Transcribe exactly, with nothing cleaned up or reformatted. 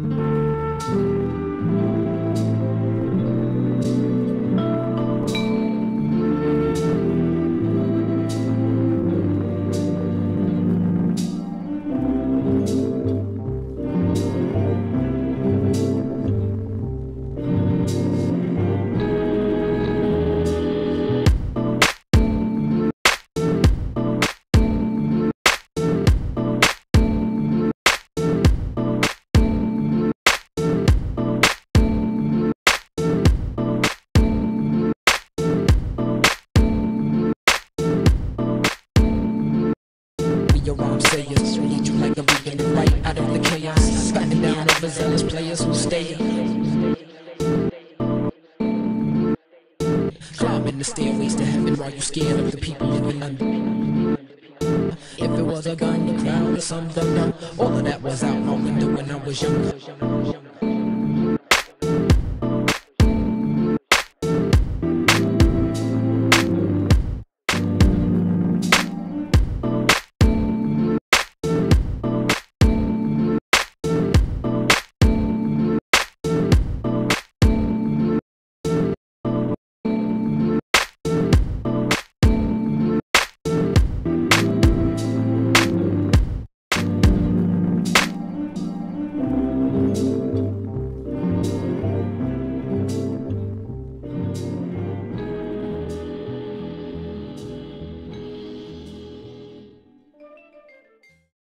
Your rhyme sayers read you like a beacon to right out of the chaos, spatting down overzealous players who stay climbing the stairways to heaven while you scared of the people living under. If it was a gun, the crowd or something, all of that was out my window when I was younger.